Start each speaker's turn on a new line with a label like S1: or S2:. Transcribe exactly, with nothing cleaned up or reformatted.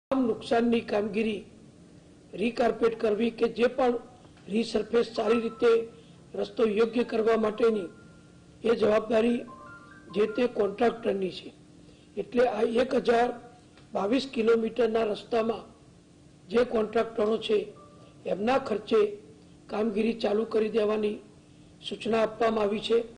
S1: नुकसाननी कामगीरी recarpet કરવી કે જે પણ રીસર્ફેસ સારી રીતે રસ્તો યોગ્ય કરવા માટેની એ જવાબદારી જે તે કોન્ટ્રાક્ટરની છે। એટલે આ એક હજાર બાવીસ કિલોમીટરના રસ્તામાં જે કોન્ટ્રાક્ટરો છે એમના ખર્ચે કામગીરી ચાલુ કરી દેવાની સૂચના આપવામાં આવી છે।